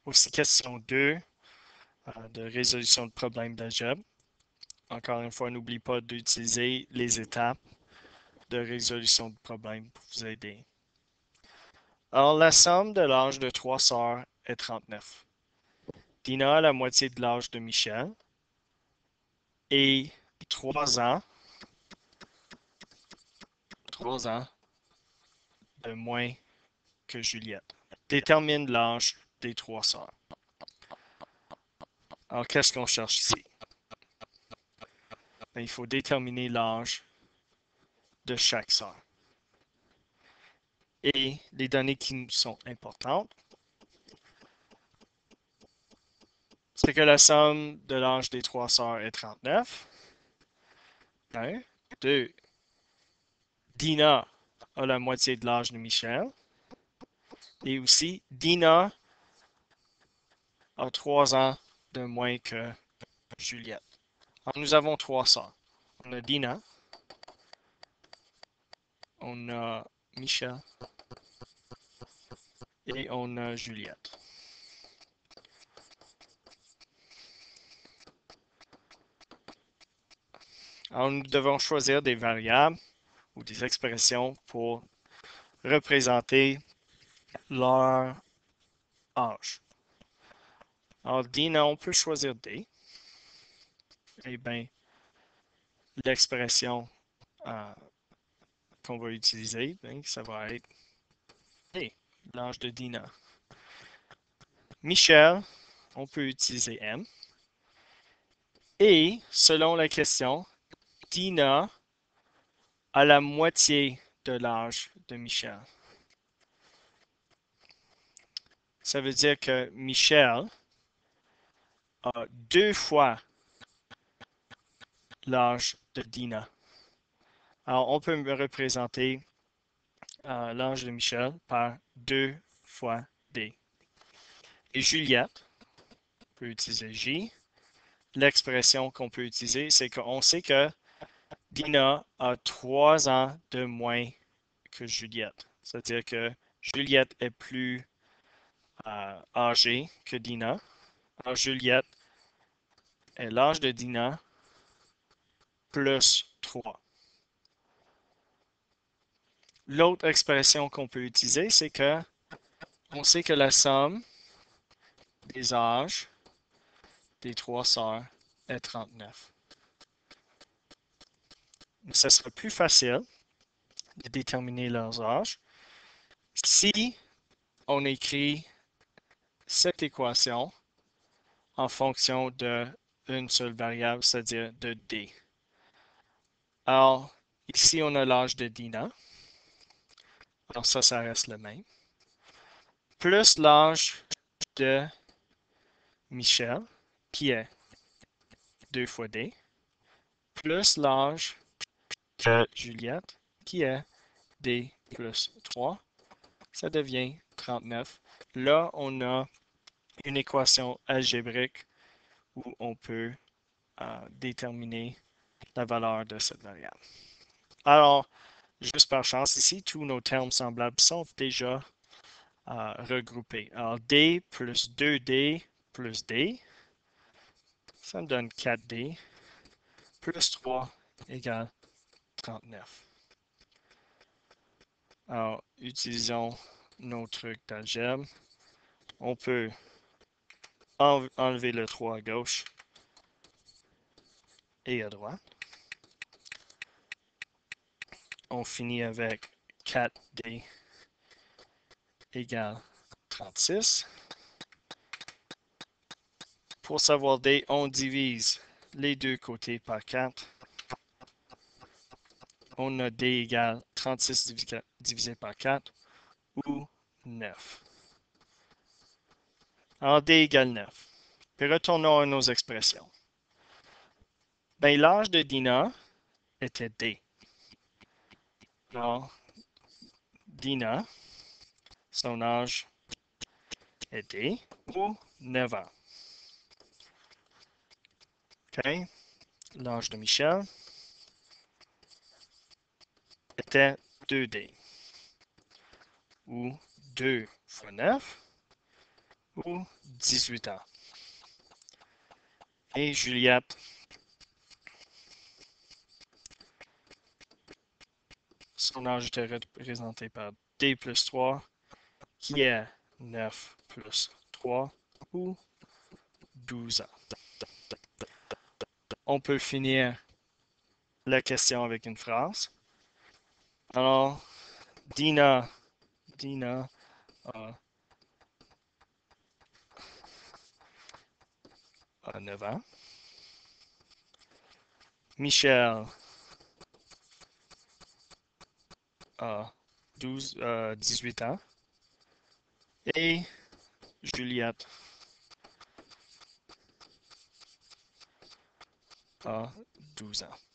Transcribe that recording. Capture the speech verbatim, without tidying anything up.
Aussi, question deux euh, de résolution de problèmes d'algèbre. Encore une fois, n'oublie pas d'utiliser les étapes de résolution de problèmes pour vous aider. Alors, la somme de l'âge de trois sœurs est trente-neuf. Dina a la moitié de l'âge de Michel et trois ans, trois ans de moins que Juliette. Détermine l'âge des trois sœurs. Alors, qu'est-ce qu'on cherche ici? Ben, il faut déterminer l'âge de chaque sœur. Et les données qui nous sont importantes, c'est que la somme de l'âge des trois sœurs est trente-neuf. un. deux. Dina a la moitié de l'âge de Michel. Et aussi, Dina a trois ans de moins que Juliette. Alors, nous avons trois sœurs. On a Dina, on a Michel et on a Juliette. Alors, nous devons choisir des variables ou des expressions pour représenter leur âge. Alors, Dina, on peut choisir D. Eh bien, l'expression euh, qu'on va utiliser, bien, ça va être D, l'âge de Dina. Michel, on peut utiliser M. Et, selon la question, Dina a la moitié de l'âge de Michel. Ça veut dire que Michel a deux fois l'âge de Dina. Alors, on peut me représenter euh, l'âge de Michel par deux fois D. Et Juliette, on peut utiliser J. L'expression qu'on peut utiliser, c'est qu'on sait que Dina a trois ans de moins que Juliette. C'est-à-dire que Juliette est plus euh, âgée que Dina. Alors, Juliette est l'âge de Dina plus trois. L'autre expression qu'on peut utiliser, c'est que on sait que la somme des âges des trois sœurs est trente-neuf. Mais ce sera plus facile de déterminer leurs âges si on écrit cette équation en fonction d'une seule variable, c'est-à-dire de D. Alors, ici, on a l'âge de Dina. Alors ça, ça reste le même. Plus l'âge de Michel, qui est deux fois D, plus l'âge de Juliette, qui est D plus trois, ça devient trente-neuf. Là, on a une équation algébrique où on peut euh, déterminer la valeur de cette variable. Alors, juste par chance ici, tous nos termes semblables sont déjà euh, regroupés. Alors, D plus deux D plus D, ça me donne quatre D, plus trois égale trente-neuf. Alors, utilisons nos trucs d'algèbre. On peut en enlever le trois à gauche et à droite. On finit avec quatre D égale trente-six. Pour savoir D, on divise les deux côtés par quatre. On a D égale trente-six divisé par quatre ou neuf. Alors D égale neuf. Puis retournons à nos expressions. Ben, l'âge de Dina était D. Alors, Dina, son âge est D ou neuf ans. OK? L'âge de Michel était deux D ou deux fois neuf ou dix-huit ans. Et Juliette, son âge était représenté par D plus trois, qui est neuf plus trois ou douze ans. On peut finir la question avec une phrase. Alors, Dina, Dina a, a neuf ans. Michel a douze, euh, dix-huit ans. Et Juliette a douze ans.